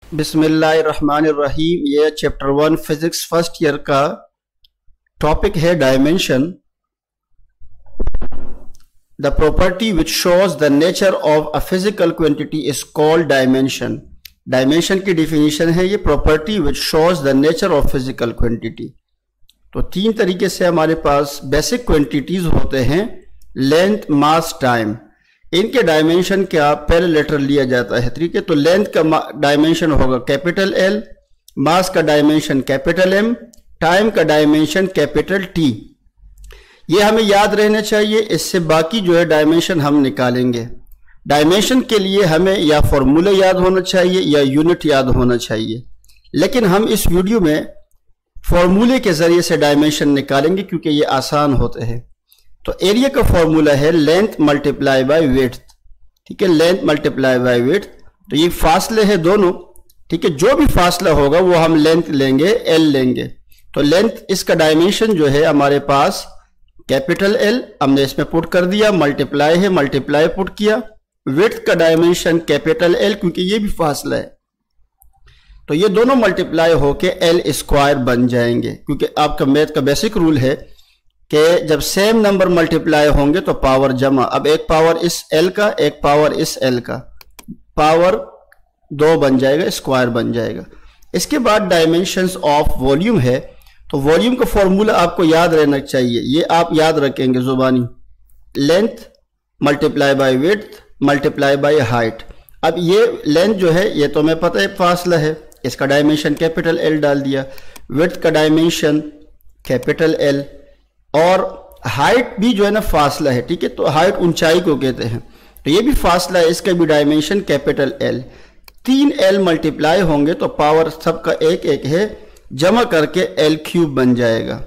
बिस्मिल्लाहिर्रहमानिर्रहीम। ये chapter 1 physics first year का टॉपिक है dimension. The property which shows the nature of a physical quantity is called dimension. Dimension की definition है ये property which shows the nature of physical quantity. तो तीन तरीके से हमारे पास बेसिक क्वांटिटीज होते हैं, लेंथ, मास, टाइम। इनके डायमेंशन क्या पहले लेटर लिया जाता है, ठीक है। तो लेंथ का डायमेंशन होगा कैपिटल एल, मास का डायमेंशन कैपिटल एम, टाइम का डायमेंशन कैपिटल टी। ये हमें याद रहना चाहिए, इससे बाकी जो है डायमेंशन हम निकालेंगे। डायमेंशन के लिए हमें या फॉर्मूला याद होना चाहिए या यूनिट याद होना चाहिए, लेकिन हम इस वीडियो में फॉर्मूले के जरिए से डायमेंशन निकालेंगे क्योंकि ये आसान होते हैं। तो एरिया का फॉर्मूला है लेंथ मल्टीप्लाई बाय विड्थ, ठीक है। लेंथ मल्टीप्लाई बाय विड्थ, तो ये फासले है दोनों, ठीक है। जो भी फासला होगा वो हम लेंथ लेंगे, एल लेंगे। तो लेंथ, इसका डायमेंशन जो है हमारे पास कैपिटल एल हमने इसमें पुट कर दिया, मल्टीप्लाई है, मल्टीप्लाई पुट किया। विड्थ का डायमेंशन कैपिटल एल, क्योंकि ये भी फासला है, तो ये दोनों मल्टीप्लाई होके एल स्क्वायर बन जाएंगे। क्योंकि आपका मैथ का बेसिक रूल है कि जब सेम नंबर मल्टीप्लाई होंगे तो पावर जमा। अब एक पावर इस एल का, एक पावर इस एल का, पावर 2 बन जाएगा, स्क्वायर बन जाएगा। इसके बाद डायमेंशंस ऑफ वॉल्यूम है, तो वॉल्यूम का फॉर्मूला आपको याद रहना चाहिए, ये आप याद रखेंगे जुबानी। Length multiply by width multiply by height. अब ये लेंथ जो है ये तो हमें पता है फासला है, इसका डायमेंशन कैपिटल एल डाल दिया। विड्थ का डायमेंशन कैपिटल एल, और हाइट भी जो है ना फासला है, ठीक है। तो हाइट ऊंचाई को कहते हैं, तो ये भी फासला है, इसका भी dimension capital L. 3 L multiply होंगे तो पावर सबका 1 1 है, जमा करके एल क्यूब बन जाएगा।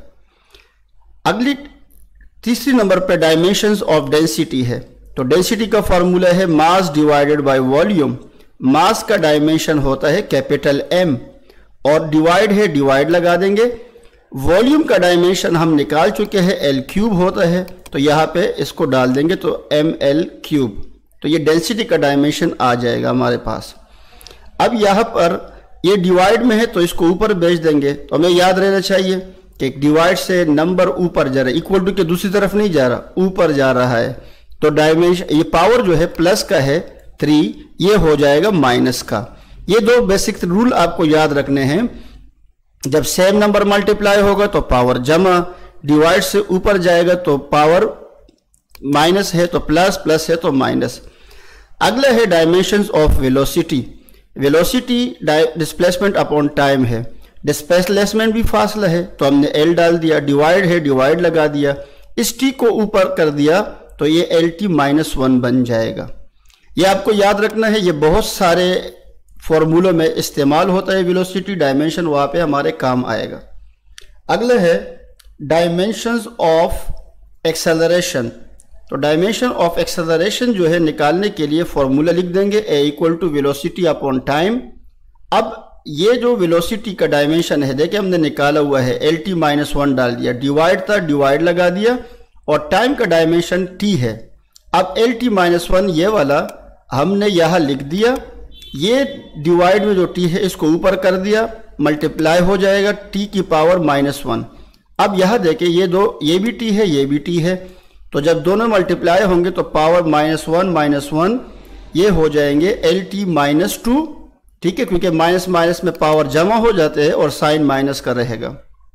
अगली तीसरी नंबर पे डायमेंशंस ऑफ डेंसिटी है, तो डेंसिटी का फॉर्मूला है mass divided by volume. Mass का डायमेंशन होता है कैपिटल एम, और डिवाइड है, डिवाइड लगा देंगे। वॉल्यूम का डायमेंशन हम निकाल चुके हैं, एल क्यूब होता है, तो यहाँ पे इसको डाल देंगे तो एम एल क्यूब। तो ये डेंसिटी का डायमेंशन आ जाएगा हमारे पास। अब यहाँ पर ये डिवाइड में है तो इसको ऊपर भेज देंगे। तो हमें याद रहना चाहिए कि डिवाइड से नंबर ऊपर जा रहा है, इक्वल टू के दूसरी तरफ नहीं जा रहा, ऊपर जा रहा है। तो डायमेंशन, ये पावर जो है प्लस का है 3, ये हो जाएगा माइनस का। ये 2 बेसिक रूल आपको याद रखने हैं। जब सेम नंबर मल्टीप्लाई होगा तो पावर जमा, डिवाइड से ऊपर जाएगा तो पावर माइनस है तो प्लस, प्लस है तो माइनस। अगला है dimensions of velocity. Velocity displacement upon time है, डिस्प्लेसमेंट भी फासला है तो हमने एल डाल दिया, डिवाइड है, डिवाइड लगा दिया, इस टी को ऊपर कर दिया तो ये एल टी -1 बन जाएगा। ये आपको याद रखना है, ये बहुत सारे फॉर्मूलों में इस्तेमाल होता है वेलोसिटी, डायमेंशन वहाँ पे हमारे काम आएगा। अगला है डायमेंशंस ऑफ एक्सेलरेशन। तो डायमेंशन ऑफ एक्सेलरेशन जो है निकालने के लिए फॉर्मूला लिख देंगे, A equal to velocity upon time. अब ये जो वेलोसिटी का डायमेंशन है, देखिए हमने निकाला हुआ है, एल टी -1 डाल दिया, डिवाइड था, डिवाइड लगा दिया, और टाइम का डायमेंशन टी है। अब एल टी -1 ये वाला हमने यहाँ लिख दिया, ये डिवाइड में जो टी है इसको ऊपर कर दिया, मल्टीप्लाई हो जाएगा टी की पावर -1। अब यहाँ देखें ये दो, ये भी टी है, ये भी टी है, तो जब दोनों मल्टीप्लाई होंगे तो पावर -1 ये हो जाएंगे एल टी -2, ठीक है। क्योंकि माइनस माइनस में पावर जमा हो जाते हैं और साइन माइनस का रहेगा।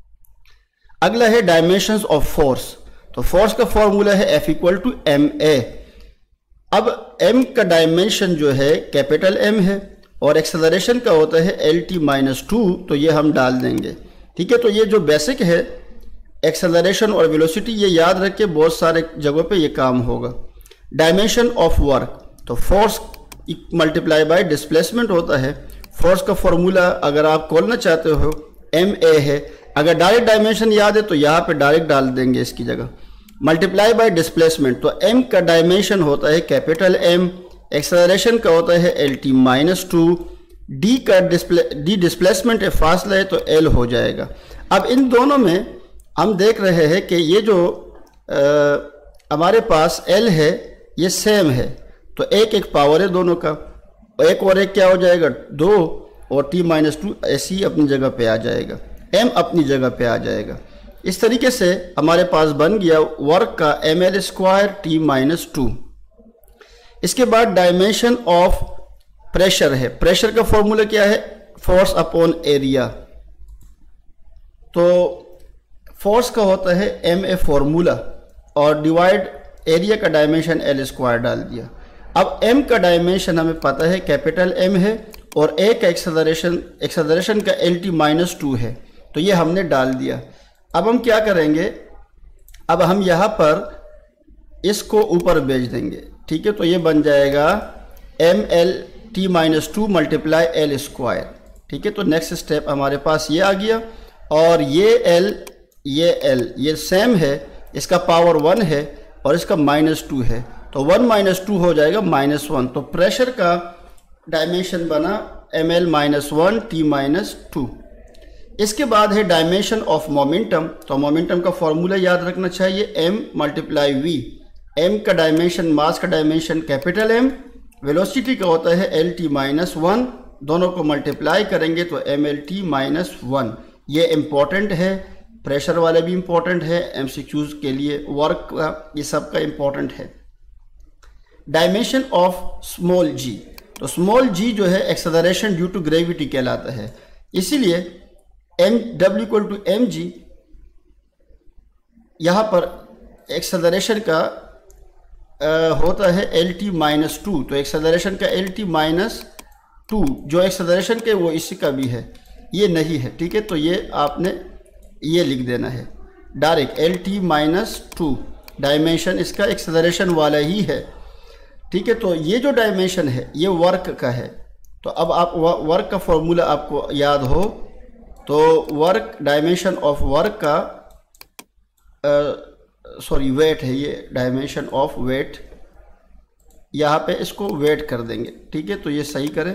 अगला है डायमेंशंस ऑफ फोर्स। तो फोर्स का फॉर्मूला है F equal to M A. अब m का डायमेंशन जो है कैपिटल M है, और एक्सेलरेशन का होता है एल टी -2, तो ये हम डाल देंगे, ठीक है। तो ये जो बेसिक है एक्सेलरेशन और वेलोसिटी, ये याद रख के बहुत सारे जगहों पे ये काम होगा। डायमेंशन ऑफ वर्क, तो फोर्स मल्टीप्लाई बाय डिस्प्लेसमेंट होता है। फोर्स का फॉर्मूला अगर आप खोलना चाहते हो ma है, अगर डायरेक्ट डायमेंशन याद है तो यहाँ पे डायरेक्ट डाल देंगे इसकी जगह, मल्टीप्लाई बाय डिस्प्लेसमेंट। तो m का डायमेंशन होता है कैपिटल M, एक्सेलरेशन का होता है एल टी -2, d का डिस्प्लेसमेंट है, फासला है तो l हो जाएगा। अब इन दोनों में हम देख रहे हैं कि ये जो हमारे पास l है ये सेम है, तो 1 1 पावर है दोनों का, एक और एक क्या हो जाएगा 2, और t माइनस टू ऐसे ही अपनी जगह पे आ जाएगा, m अपनी जगह पे आ जाएगा। इस तरीके से हमारे पास बन गया वर्क का ml square t minus two. इसके बाद डायमेंशन ऑफ प्रेशर है। प्रेशर का फॉर्मूला क्या है? Force upon area. तो फोर्स का होता है ma फॉर्मूला और डिवाइड एरिया का डायमेंशन l स्क्वायर डाल दिया। अब m का डायमेंशन हमें पता है कैपिटल M है और a का एक्सेलरेशन का lt माइनस टू है, तो ये हमने डाल दिया। अब हम क्या करेंगे, अब हम यहाँ पर इसको ऊपर भेज देंगे, ठीक है। तो ये बन जाएगा ml t minus two multiply l square, ठीक है। तो नेक्स्ट स्टेप हमारे पास ये आ गया और ये l ये सेम है, इसका पावर 1 है और इसका माइनस टू है, तो 1 माइनस टू हो जाएगा माइनस 1। तो प्रेशर का डायमेंशन बना ml minus 1 t minus two. इसके बाद है डायमेंशन ऑफ मोमेंटम। तो मोमेंटम का फॉर्मूला याद रखना चाहिए, m मल्टीप्लाई v। m का डायमेंशन, मास का डायमेंशन कैपिटल M, वेलोसिटी का होता है lt माइनस 1, दोनों को मल्टीप्लाई करेंगे तो mlt माइनस 1। ये इम्पॉर्टेंट है, प्रेशर वाले भी इम्पॉर्टेंट है, MCQs के लिए वर्क का ये सब का इम्पॉर्टेंट है। डायमेंशन ऑफ स्मॉल g, तो स्मॉल g जो है एक्सेलरेशन ड्यू टू ग्रेविटी कहलाता है, इसीलिए W इक्वल टू mg, यहाँ पर एक्सेलरेशन का होता है lt माइनस टू, तो एक्सेलरेशन का lt माइनस टू जो एक्सेलरेशन के वो इसी का भी है, ये नहीं है, ठीक है। तो ये आपने ये लिख देना है direct lt minus two, dimension इसका एक्सेलरेशन वाला ही है, ठीक है। तो ये जो डायमेंशन है ये वर्क का है। तो अब आप वर्क का फॉर्मूला आपको याद हो तो वर्क, डायमेंशन ऑफ वर्क का सॉरी वेट है, ये डायमेंशन ऑफ वेट, यहाँ पे इसको वेट कर देंगे, ठीक है। तो ये सही करें,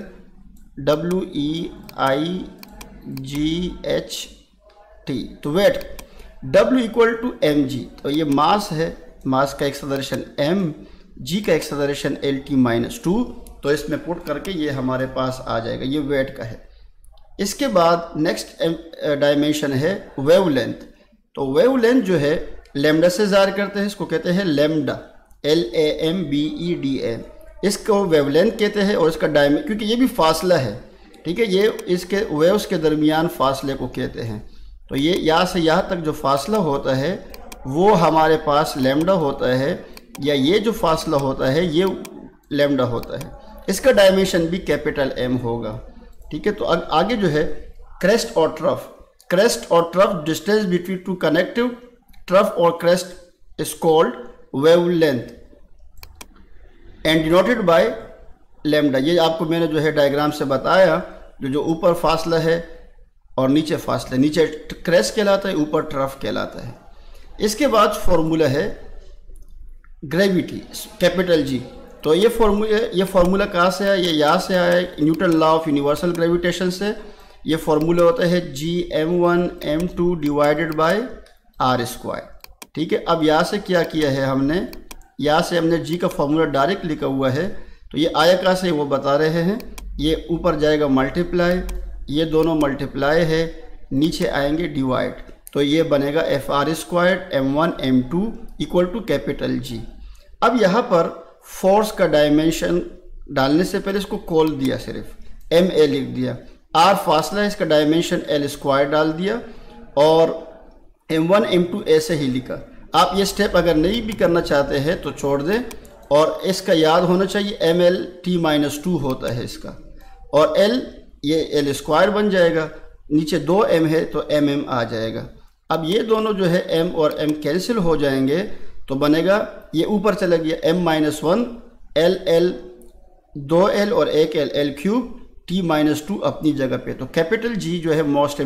WEIGHT, तो weight W equal to mg, तो ये मास है, मास का एक्सेलरेशन m, g का एक्सेलरेशन lt माइनस टू, तो इसमें पुट करके ये हमारे पास आ जाएगा, ये वेट का है। इसके बाद नेक्स्ट डायमेंशन है वेवलेंथ। तो वेवलेंथ जो है लैम्डा से ज़ाहिर करते हैं, इसको कहते हैं लैम्डा, LAMBEDA, इसको वेवलेंथ कहते हैं। और इसका क्योंकि ये भी फासला है, ठीक है, ये इसके वेव्स के दरमियान फासले को कहते हैं। तो ये यहाँ से यहाँ तक जो फासला होता है वो हमारे पास लैम्डा होता है, या ये जो फासला होता है ये लैम्डा होता है। इसका डायमेंशन भी कैपिटल M होगा, ठीक है। तो आगे जो है क्रेस्ट और ट्रफ, क्रेस्ट और trough distance between two connective trough और crest is called wavelength and denoted by lambda. ये आपको मैंने जो है डायग्राम से बताया, जो ऊपर फासला है और नीचे फासला, नीचे क्रेस्ट कहलाता है, ऊपर ट्रफ कहलाता है। इसके बाद फॉर्मूला है ग्रेविटी, कैपिटल G। तो ये फॉर्मूला कहाँ से आया? ये यहाँ से आया है, Newton law of universal gravitation से। ये फॉर्मूला होता है Gm1m2 divided by r square, ठीक है। अब यहाँ से क्या किया है हमने, यहाँ से हमने G का फॉर्मूला डायरेक्ट लिखा हुआ है। तो ये आया कहाँ से वो बता रहे हैं, ये ऊपर जाएगा मल्टीप्लाई, ये दोनों मल्टीप्लाई है, नीचे आएंगे डिवाइड, तो ये बनेगा FR square m1 m2 equal to capital G। अब यहाँ पर फोर्स का डायमेंशन डालने से पहले इसको खोल दिया, सिर्फ MA लिख दिया, R फासला है, इसका डायमेंशन L स्क्वायर डाल दिया और m1 m2 ऐसे ही लिखा। आप ये स्टेप अगर नहीं भी करना चाहते हैं तो छोड़ दें, और इसका याद होना चाहिए ml t माइनस टू होता है इसका, और L ये L स्क्वायर बन जाएगा, नीचे 2m है तो mm आ जाएगा। अब ये दोनों जो है m और m कैंसिल हो जाएंगे, तो बनेगा ये ऊपर चला गया m माइनस 1 L 2L और 1L L cube, t minus two अपनी जगह पे। तो कैपिटल G जो है मोस्ट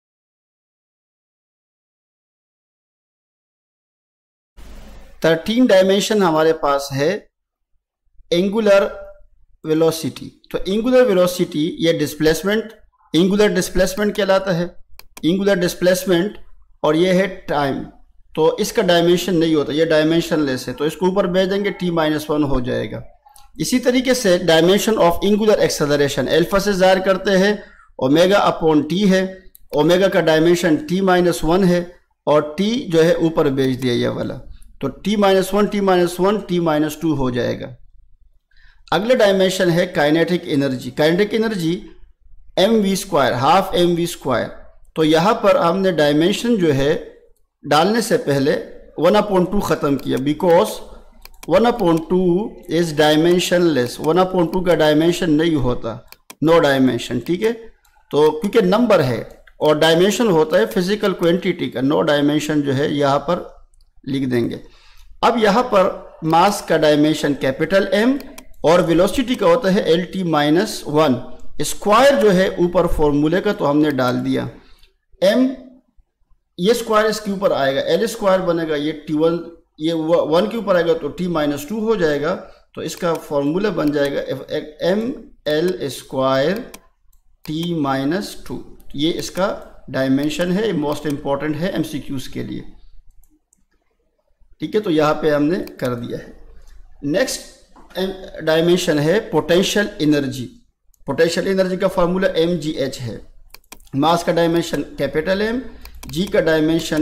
13 डायमेंशन हमारे पास है एंगुलर वेलोसिटी। तो एंगुलर वेलोसिटी ये डिस्प्लेसमेंट, एंगुलर डिस्प्लेसमेंट कहलाता है, एंगुलर डिस्प्लेसमेंट, और ये है टाइम। तो इसका डायमेंशन नहीं होता, ये डायमेंशनलेस है, तो इसको ऊपर भेज देंगे t-1 हो जाएगा। इसी तरीके से dimension of angular acceleration alpha से ज़ाहिर करते हैं, ओमेगा अपॉन टी है, ओमेगा का डायमेंशन t-1 है और t जो है ऊपर भेज दिया ये वाला, तो t-1 t-1 t-2 हो जाएगा। अगला डायमेंशन है kinetic energy. Kinetic energy mv², half mv²। तो यहाँ पर हमने डायमेंशन जो है डालने से पहले 1/2 ख़त्म किया, बिकॉज 1/2 इज डायमेंशनलेस। 1/2 का डायमेंशन नहीं होता, नो डायमेंशन, ठीक है। तो क्योंकि नंबर है और डायमेंशन होता है फिजिकल क्वांटिटी का, नो डायमेंशन जो है यहाँ पर लिख देंगे। अब यहाँ पर मास का डायमेंशन कैपिटल M और वेलोसिटी का होता है LT-1। स्क्वायर जो है ऊपर फॉर्मूले का तो हमने डाल दिया, M ये स्क्वायर इसके ऊपर आएगा, L² बनेगा, ये T1 ये 1 के ऊपर आएगा तो T-2 हो जाएगा। तो इसका फॉर्मूला बन जाएगा ML² T-2। ये इसका डायमेंशन है, मोस्ट इंपॉर्टेंट है MCQs के लिए, ठीक है। तो यहाँ पे हमने कर दिया है। नेक्स्ट डायमेंशन है पोटेंशियल एनर्जी। पोटेंशियल एनर्जी का फॉर्मूला mgh है। मास का डायमेंशन कैपिटल M, g का डायमेंशन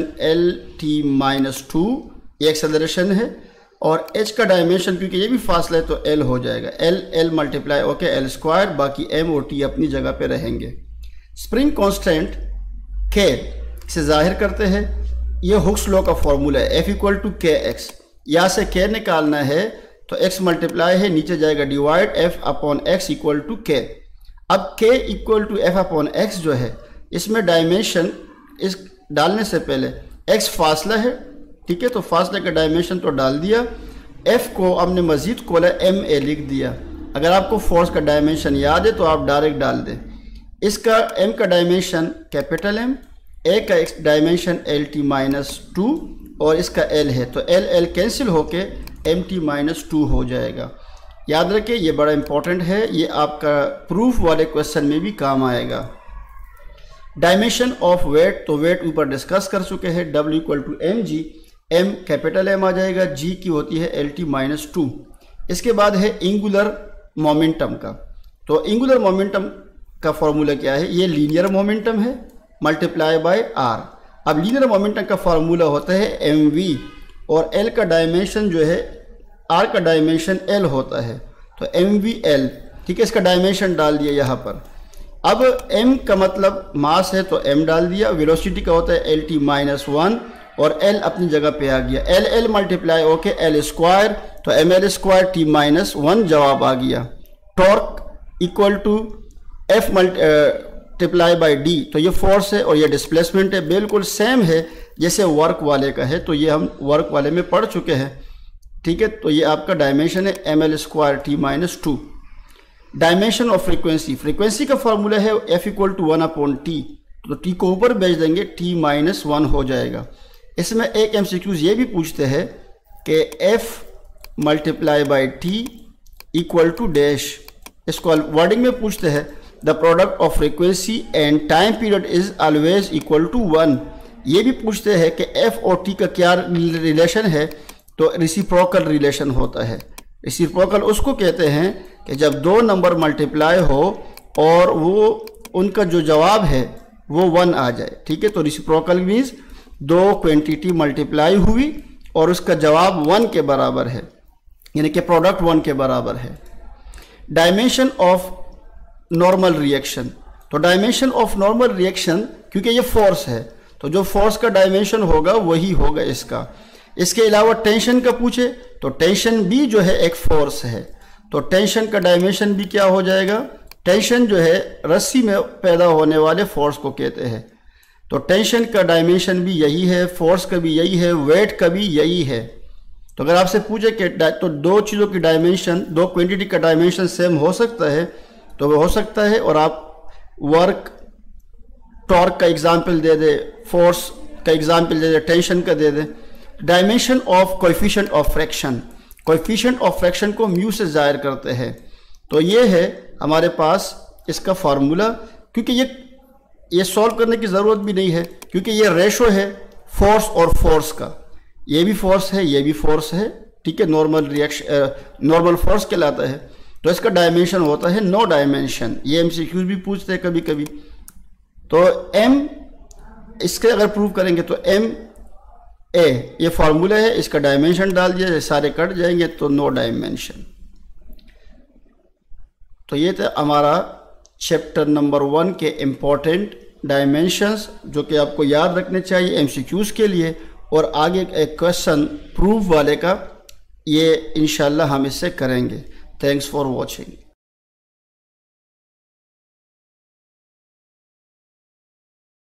LT-2, ये एक्सेलरेशन है, और h का डायमेंशन क्योंकि ये भी फासला है तो l हो जाएगा, l मल्टीप्लाई ओके L², बाकी m और t अपनी जगह पे रहेंगे। स्प्रिंग कांस्टेंट k से जाहिर करते हैं, ये हुक्स लॉ का फॉर्मूला है, F=kx। यहाँ से k निकालना है तो x मल्टीप्लाई है, नीचे जाएगा डिवाइड F/x = k। अब k = F/x जो है, इसमें डायमेंशन इस डालने से पहले x फासला है, ठीक है, तो फासले का डायमेंशन तो डाल दिया, f को हमने मजीद खोला ma लिख दिया। अगर आपको फोर्स का डायमेंशन याद है तो आप डायरेक्ट डाल दें। इसका m का डायमेंशन कैपिटल M, a का डायमेंशन LT-2 और इसका l है, तो l कैंसिल होके MT-2 हो जाएगा। याद रखिए ये बड़ा इंपॉर्टेंट है, ये आपका प्रूफ वाले क्वेश्चन में भी काम आएगा। डायमेंशन ऑफ वेट, तो वेट ऊपर डिस्कस कर चुके हैं, W = mg, m capital M आ जाएगा, g की होती है LT-2। इसके बाद है एंगुलर मोमेंटम का। तो एंगुलर मोमेंटम का फॉर्मूला क्या है, ये लीनियर मोमेंटम है मल्टीप्लाई बाय r। अब लीनियर मोमेंटम का फॉर्मूला होता है mv और l का डायमेंशन जो है, r का डायमेंशन l होता है, तो mvl, ठीक है। इसका डायमेंशन डाल दिया यहाँ पर। अब m का मतलब मास है तो m डाल दिया, वेलोसिटी का होता है LT-1 और l अपनी जगह पे आ गया, l मल्टीप्लाई ओके L², तो ml² T-1 जवाब आ गया। Torque = F multiply by d, तो ये फोर्स है और ये डिस्प्लेसमेंट है, बिल्कुल सेम है जैसे वर्क वाले का है, तो ये हम वर्क वाले में पढ़ चुके हैं, ठीक है। तो ये आपका डायमेंशन है ml² T-2। Dimension of frequency, frequency का फॉर्मूला है F = 1/t, तो t को ऊपर भेज देंगे, T-1 हो जाएगा। इसमें एक MCQs ये भी पूछते हैं कि F multiply by T = dash, इसको वर्डिंग में पूछते हैं, the product of frequency and time period is always equal to 1। ये भी पूछते हैं कि F और T का क्या रिलेशन है, तो रेसिप्रोकल रिलेशन होता है। रेसिप्रोकल उसको कहते हैं कि जब दो नंबर मल्टीप्लाई हो और वो उनका जो जवाब है वो 1 आ जाए, ठीक है। तो रेसिप्रोकल मीन्स दो क्वांटिटी मल्टीप्लाई हुई और उसका जवाब 1 के बराबर है, यानी कि प्रोडक्ट 1 के बराबर है। डायमेंशन ऑफ नॉर्मल रिएक्शन, तो डायमेंशन ऑफ नॉर्मल रिएक्शन क्योंकि ये फोर्स है तो जो फोर्स का डायमेंशन होगा वही होगा इसका। इसके अलावा टेंशन का पूछे तो टेंशन भी जो है एक फोर्स है, तो टेंशन का डायमेंशन भी क्या हो जाएगा, टेंशन जो है रस्सी में पैदा होने वाले फोर्स को कहते हैं, तो टेंशन का डायमेंशन भी यही है, फोर्स का भी यही है, वेट का भी यही है। तो अगर आपसे पूछे कि तो दो चीज़ों की डायमेंशन, दो क्वांटिटी का डायमेंशन सेम हो सकता है तो वो हो सकता है, और आप वर्क टॉर्क का एग्जाम्पल दे दे, फोर्स का एग्जाम्पल दे दे, टेंशन का दे दे। Dimension of coefficient of fraction, coefficient of fraction को म्यू से जाहिर करते हैं, तो ये है हमारे पास इसका फार्मूला। क्योंकि ये सॉल्व करने की ज़रूरत भी नहीं है क्योंकि ये रेशो है फोर्स और फोर्स का, ये भी फोर्स है ये भी फोर्स है, ठीक है, नॉर्मल रिएक्शन नॉर्मल फोर्स कहलाता है। तो इसका डायमेंशन होता है 9 डायमेंशन। ये MCQ भी पूछते हैं कभी कभी। तो M इसके अगर प्रूव करेंगे तो MA ये फार्मूला है, इसका डायमेंशन डाल दिया, सारे कट जाएंगे तो 9 डायमेंशन। तो ये था हमारा चैप्टर नंबर 1 के इम्पोर्टेंट डायमेंशंस जो कि आपको याद रखने चाहिए MCQs के लिए। और आगे एक क्वेश्चन प्रूफ वाले का ये इंशाल्लाह हम इससे करेंगे। Thanks for watching.